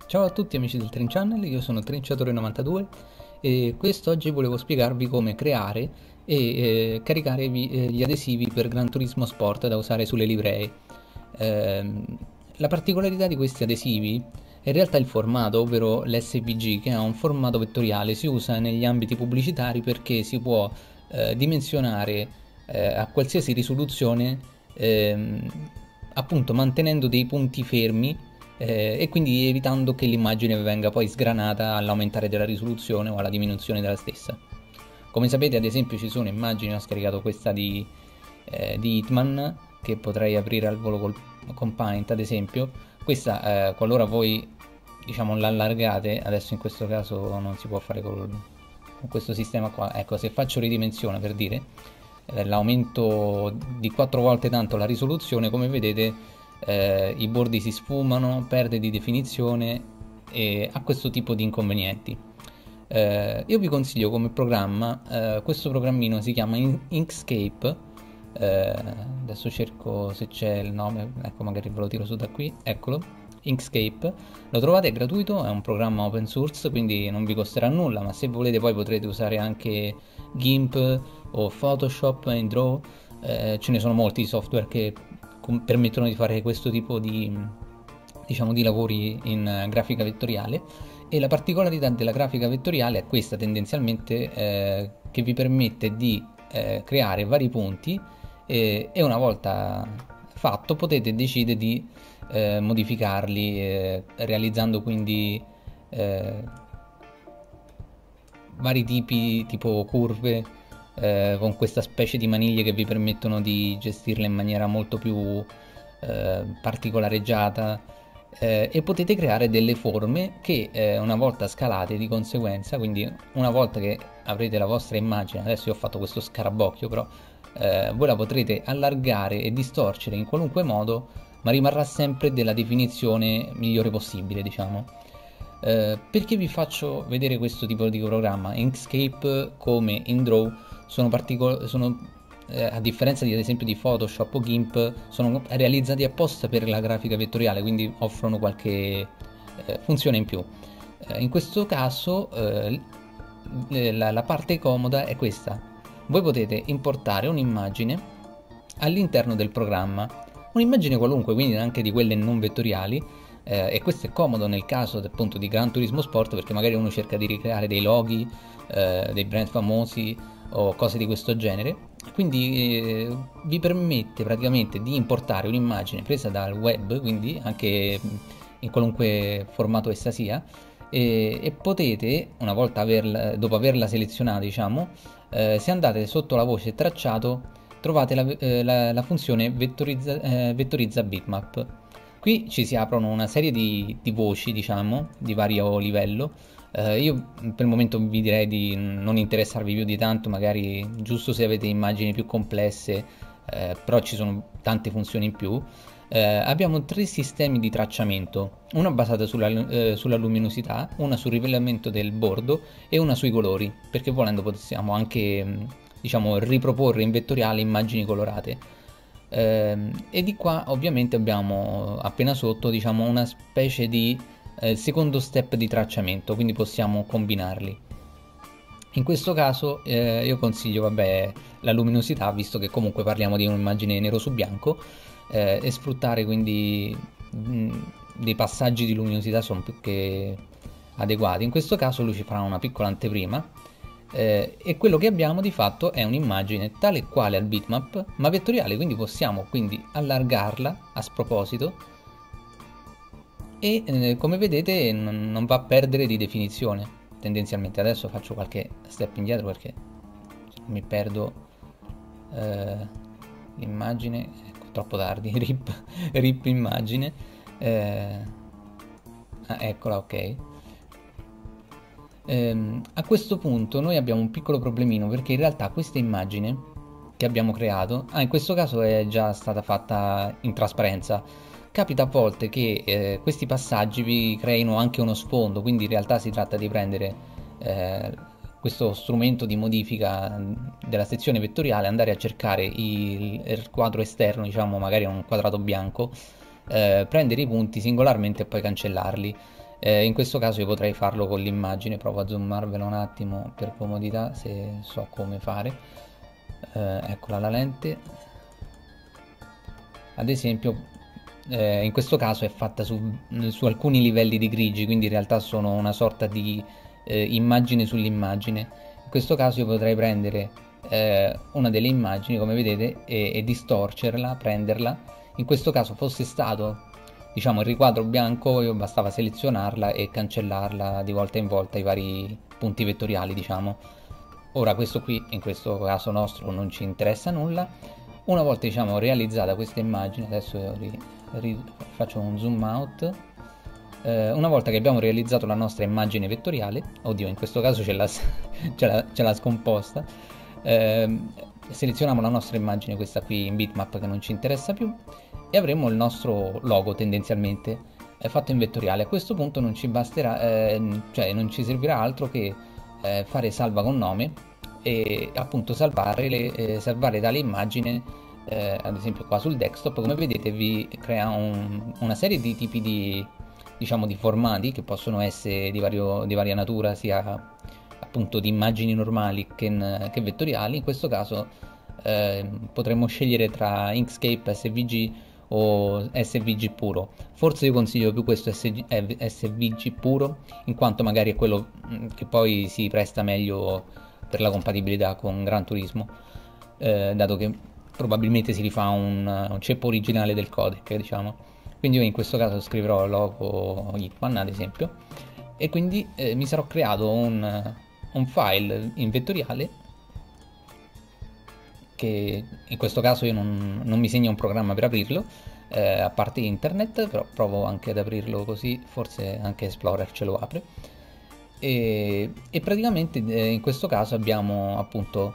Ciao a tutti amici del Train Channel, io sono Trinciatore92 e quest'oggi volevo spiegarvi come creare e caricare gli adesivi per Gran Turismo Sport da usare sulle livree. Ehm, la particolarità di questi adesivi è in realtà il formato, ovvero l'SVG, che ha un formato vettoriale, si usa negli ambiti pubblicitari perché si può dimensionare a qualsiasi risoluzione, ehm, appunto mantenendo dei punti fermi e quindi evitando che l'immagine venga poi sgranata all'aumentare della risoluzione o alla diminuzione della stessa. Come sapete, ad esempio, ci sono immagini, ho scaricato questa di Hitman, che potrei aprire al volo con Paint, ad esempio. Questa, qualora voi, diciamo, l'allargate, adesso in questo caso non si può fare con questo sistema qua. Ecco, se faccio ridimensione, per dire, l'aumento di 4 volte tanto la risoluzione, come vedete i bordi si sfumano, perde di definizione e ha questo tipo di inconvenienti. Io vi consiglio come programma, questo programmino si chiama Inkscape. Adesso cerco se c'è il nome, ecco, magari ve lo tiro su da qui, eccolo. Inkscape, lo trovate, è gratuito, è un programma open source, quindi non vi costerà nulla, ma se volete poi potrete usare anche GIMP o Photoshop e Draw. Ce ne sono molti software che permettono di fare questo tipo di, diciamo, di lavori in grafica vettoriale, e la particolarità della grafica vettoriale è questa tendenzialmente, che vi permette di creare vari punti e una volta fatto potete decidere di modificarli, realizzando quindi eh, vari tipi, tipo curve, con questa specie di maniglie che vi permettono di gestirle in maniera molto più particolareggiata, e potete creare delle forme che una volta scalate di conseguenza, quindi una volta che avrete la vostra immagine, adesso io ho fatto questo scarabocchio, però voi la potrete allargare e distorcere in qualunque modo, ma rimarrà sempre della definizione migliore possibile, diciamo. Perché vi faccio vedere questo tipo di programma? Inkscape come InDraw sono, a differenza di ad esempio di Photoshop o GIMP, sono realizzati apposta per la grafica vettoriale, quindi offrono qualche funzione in più. In questo caso la parte comoda è questa: voi potete importare un'immagine all'interno del programma, un'immagine qualunque, quindi anche di quelle non vettoriali, e questo è comodo nel caso appunto di Gran Turismo Sport, perché magari uno cerca di ricreare dei loghi, dei brand famosi o cose di questo genere, quindi vi permette praticamente di importare un'immagine presa dal web, quindi anche in qualunque formato essa sia, e potete, una volta dopo averla selezionata, diciamo, se andate sotto la voce tracciato trovate la funzione vettorizza bitmap. Qui ci si aprono una serie di voci, diciamo, di vario livello. Io per il momento vi direi di non interessarvi più di tanto, magari giusto se avete immagini più complesse, però ci sono tante funzioni in più. Abbiamo tre sistemi di tracciamento, una basata sulla luminosità, una sul rivelamento del bordo e una sui colori, perché volendo possiamo anche diciamo riproporre in vettoriale immagini colorate. E di qua ovviamente abbiamo appena sotto, diciamo, una specie di secondo step di tracciamento, quindi possiamo combinarli. In questo caso io consiglio, vabbè, la luminosità, visto che comunque parliamo di un'immagine nero su bianco, e sfruttare quindi dei passaggi di luminosità sono più che adeguati. In questo caso lui ci farà una piccola anteprima, e quello che abbiamo di fatto è un'immagine tale e quale al bitmap, ma vettoriale, quindi possiamo quindi allargarla a sproposito e come vedete non va a perdere di definizione tendenzialmente. Adesso faccio qualche step indietro perché mi perdo eh, l'immagine, ecco, troppo tardi. Rip immagine. eh, eccola, ok. A questo punto noi abbiamo un piccolo problemino, perché in realtà questa immagine che abbiamo creato, in questo caso è già stata fatta in trasparenza. Capita a volte che questi passaggi vi creino anche uno sfondo, quindi in realtà si tratta di prendere eh, questo strumento di modifica della sezione vettoriale, andare a cercare il quadro esterno, diciamo magari un quadrato bianco, prendere i punti singolarmente e poi cancellarli. In questo caso io potrei farlo con l'immagine, provo a zoomarvela un attimo per comodità, se so come fare. Eccola la lente. Ad esempio, in questo caso è fatta su alcuni livelli di grigi, quindi in realtà sono una sorta di immagine sull'immagine. In questo caso io potrei prendere una delle immagini, come vedete, e distorcerla, prenderla. In questo caso fosse stato, diciamo, il riquadro bianco, io bastava selezionarla e cancellarla di volta in volta i vari punti vettoriali, diciamo. Ora questo qui, in questo caso nostro, non ci interessa nulla. Una volta, diciamo, realizzata questa immagine, adesso faccio un zoom out. Una volta che abbiamo realizzato la nostra immagine vettoriale, oddio, in questo caso ce l'ha scomposta, selezioniamo la nostra immagine, questa qui in bitmap che non ci interessa più, e avremo il nostro logo tendenzialmente fatto in vettoriale. A questo punto non ci basterà, cioè non ci servirà altro che fare salva con nome e appunto salvare tale immagine, ad esempio qua sul desktop. Come vedete vi crea una serie di tipi di, diciamo, di formati che possono essere di varia natura, sia appunto di immagini normali che vettoriali. In questo caso potremmo scegliere tra Inkscape, SVG o SVG puro. Forse io consiglio più questo SVG puro, in quanto magari è quello che poi si presta meglio per la compatibilità con Gran Turismo, dato che probabilmente si rifà un ceppo originale del codec, diciamo. Quindi io in questo caso scriverò logo Hitman, ad esempio, e quindi mi sarò creato un file in vettoriale, che in questo caso io non mi segna un programma per aprirlo, a parte internet, però provo anche ad aprirlo così, forse anche Explorer ce lo apre. E praticamente in questo caso abbiamo appunto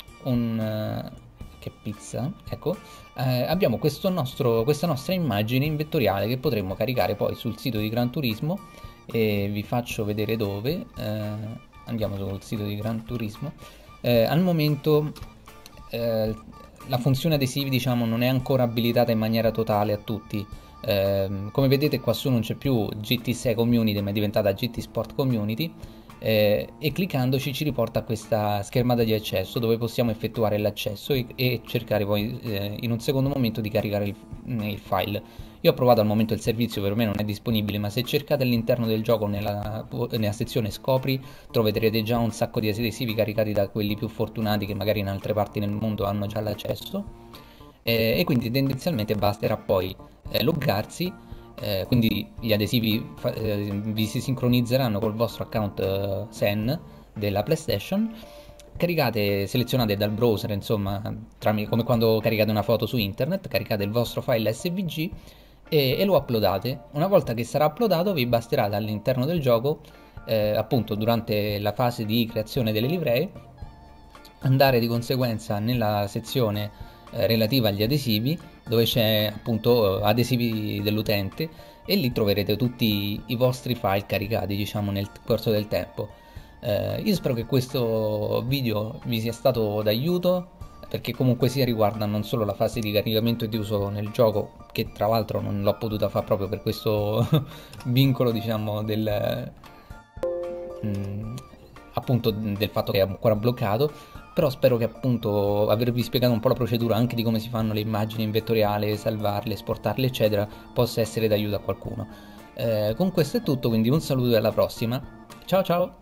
che pizza, ecco, abbiamo questa nostra immagine in vettoriale che potremmo caricare poi sul sito di Gran Turismo, e vi faccio vedere dove. Andiamo sul sito di Gran Turismo. Al momento la funzione adesivi, diciamo, non è ancora abilitata in maniera totale a tutti. Come vedete qua su non c'è più GT6 Community, ma è diventata GT Sport Community, e cliccandoci ci riporta a questa schermata di accesso dove possiamo effettuare l'accesso e cercare poi in un secondo momento di caricare il file. Io ho provato, al momento il servizio per me non è disponibile, ma se cercate all'interno del gioco nella sezione scopri troverete già un sacco di adesivi caricati da quelli più fortunati che magari in altre parti del mondo hanno già l'accesso, e quindi tendenzialmente basterà poi loggarsi, quindi gli adesivi vi si sincronizzeranno col vostro account SEN della PlayStation. Selezionate dal browser, insomma, come quando caricate una foto su internet, caricate il vostro file SVG e lo uploadate. Una volta che sarà uploadato vi basterà all'interno del gioco, appunto durante la fase di creazione delle livree, andare di conseguenza nella sezione relativa agli adesivi, dove c'è appunto adesivi dell'utente, e lì troverete tutti i vostri file caricati, diciamo, nel corso del tempo. Io spero che questo video vi sia stato d'aiuto, perché comunque sia riguarda non solo la fase di caricamento e di uso nel gioco, che tra l'altro non l'ho potuta fare proprio per questo vincolo, diciamo, appunto del fatto che è ancora bloccato. Però spero che appunto avervi spiegato un po' la procedura anche di come si fanno le immagini in vettoriale, salvarle, esportarle eccetera, possa essere d'aiuto a qualcuno. Con questo è tutto, quindi un saluto e alla prossima. Ciao ciao!